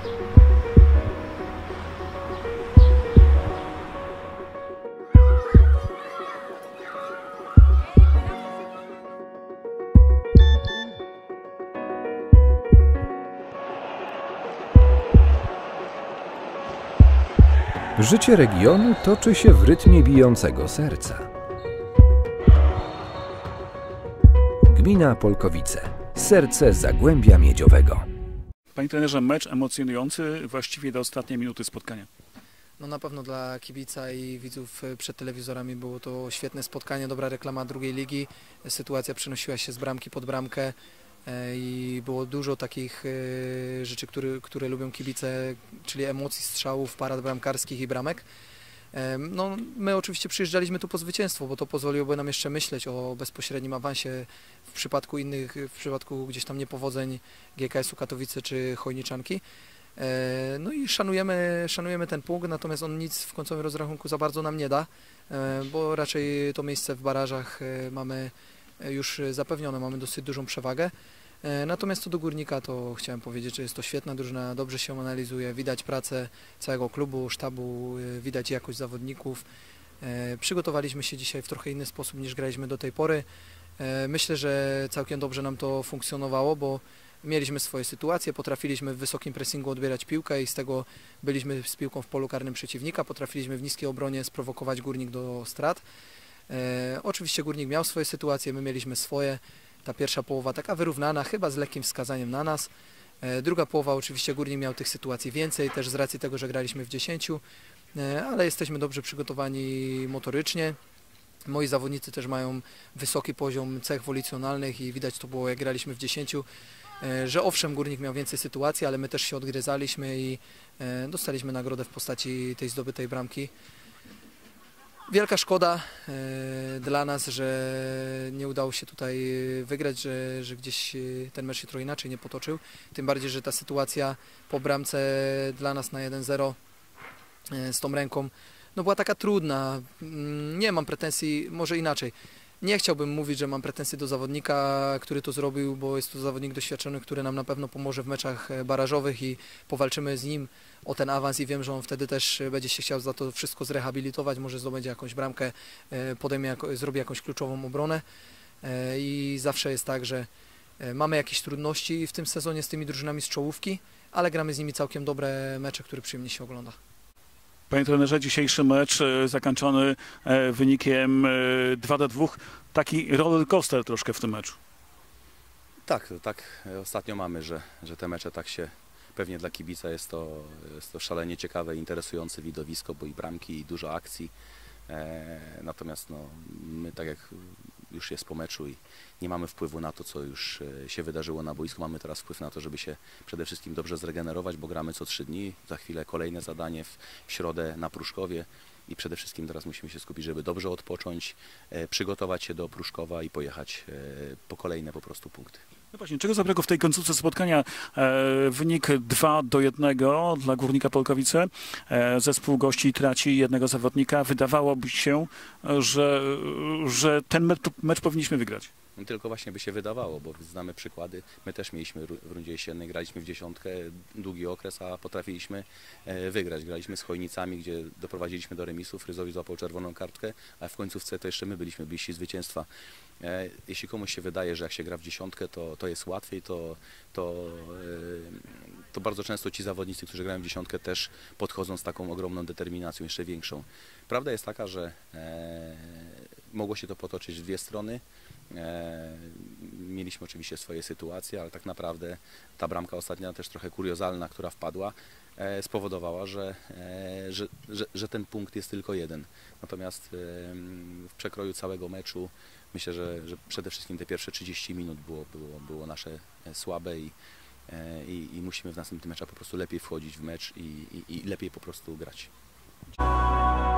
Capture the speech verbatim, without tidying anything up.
Życie regionu toczy się w rytmie bijącego serca. Gmina Polkowice. Serce Zagłębia Miedziowego. Panie trenerze, mecz emocjonujący właściwie do ostatniej minuty spotkania. No na pewno dla kibica i widzów przed telewizorami było to świetne spotkanie, dobra reklama drugiej ligi. Sytuacja przenosiła się z bramki pod bramkę i było dużo takich rzeczy, które, które lubią kibice, czyli emocji, strzałów, parad bramkarskich i bramek. No, my oczywiście przyjeżdżaliśmy tu po zwycięstwo, bo to pozwoliłoby nam jeszcze myśleć o bezpośrednim awansie w przypadku innych, w przypadku gdzieś tam niepowodzeń G K S-u Katowice czy Chojniczanki. No i szanujemy, szanujemy ten punkt, natomiast on nic w końcowym rozrachunku za bardzo nam nie da, bo raczej to miejsce w barażach mamy już zapewnione, mamy dosyć dużą przewagę. Natomiast co do Górnika, to chciałem powiedzieć, że jest to świetna drużyna, dobrze się analizuje, widać pracę całego klubu, sztabu, widać jakość zawodników. Przygotowaliśmy się dzisiaj w trochę inny sposób niż graliśmy do tej pory. Myślę, że całkiem dobrze nam to funkcjonowało, bo mieliśmy swoje sytuacje, potrafiliśmy w wysokim pressingu odbierać piłkę i z tego byliśmy z piłką w polu karnym przeciwnika, potrafiliśmy w niskiej obronie sprowokować Górnik do strat. E, oczywiście Górnik miał swoje sytuacje, my mieliśmy swoje. Ta pierwsza połowa taka wyrównana, chyba z lekkim wskazaniem na nas. E, druga połowa oczywiście Górnik miał tych sytuacji więcej, też z racji tego, że graliśmy w dziesięciu, e, ale jesteśmy dobrze przygotowani motorycznie. Moi zawodnicy też mają wysoki poziom cech wolicjonalnych i widać to było, jak graliśmy w dziesięciu, e, że owszem, Górnik miał więcej sytuacji, ale my też się odgryzaliśmy i e, dostaliśmy nagrodę w postaci tej zdobytej bramki. Wielka szkoda e, dla nas, że nie udało się tutaj wygrać, że, że gdzieś ten mecz się trochę inaczej nie potoczył. Tym bardziej, że ta sytuacja po bramce dla nas na jeden zero e, z tą ręką no była taka trudna. Nie mam pretensji, może inaczej. Nie chciałbym mówić, że mam pretensje do zawodnika, który to zrobił, bo jest to zawodnik doświadczony, który nam na pewno pomoże w meczach barażowych i powalczymy z nim o ten awans i wiem, że on wtedy też będzie się chciał za to wszystko zrehabilitować, może zdobędzie jakąś bramkę, podejmie, zrobi jakąś kluczową obronę i zawsze jest tak, że mamy jakieś trudności w tym sezonie z tymi drużynami z czołówki, ale gramy z nimi całkiem dobre mecze, które przyjemnie się ogląda. Panie trenerze, dzisiejszy mecz zakończony wynikiem dwa do dwóch. Taki roller coaster troszkę w tym meczu. Tak, tak ostatnio mamy, że, że te mecze tak się, pewnie dla kibica jest to, jest to szalenie ciekawe, interesujące widowisko, bo i bramki, i dużo akcji. E, natomiast no, my tak jak już jest po meczu i nie mamy wpływu na to, co już się wydarzyło na boisku. Mamy teraz wpływ na to, żeby się przede wszystkim dobrze zregenerować, bo gramy co trzy dni. Za chwilę kolejne zadanie w, w środę na Pruszkowie i przede wszystkim teraz musimy się skupić, żeby dobrze odpocząć, e, przygotować się do Pruszkowa i pojechać e, po kolejne po prostu punkty. No właśnie, czego zabrakło w tej końcówce spotkania? E, wynik dwa do jednego dla Górnika Polkowice. E, zespół gości traci jednego zawodnika. Wydawałoby się, że, że ten mecz, mecz powinniśmy wygrać. Tylko właśnie by się wydawało, bo znamy przykłady. My też mieliśmy w rundzie jesiennej, graliśmy w dziesiątkę, długi okres, a potrafiliśmy wygrać. Graliśmy z Chojnicami, gdzie doprowadziliśmy do remisu, Fryzowi złapał czerwoną kartkę, a w końcówce to jeszcze my byliśmy bliżsi zwycięstwa. Jeśli komuś się wydaje, że jak się gra w dziesiątkę, to, to jest łatwiej, to, to, to bardzo często ci zawodnicy, którzy grają w dziesiątkę, też podchodzą z taką ogromną determinacją, jeszcze większą. Prawda jest taka, że e, mogło się to potoczyć w dwie strony. E, mieliśmy oczywiście swoje sytuacje, ale tak naprawdę ta bramka ostatnia, też trochę kuriozalna, która wpadła, e, spowodowała, że, e, że, że, że ten punkt jest tylko jeden. Natomiast e, w przekroju całego meczu myślę, że, że przede wszystkim te pierwsze trzydzieści minut było, było, było nasze słabe i, e, i, i musimy w następnym meczu po prostu lepiej wchodzić w mecz i, i, i lepiej po prostu grać.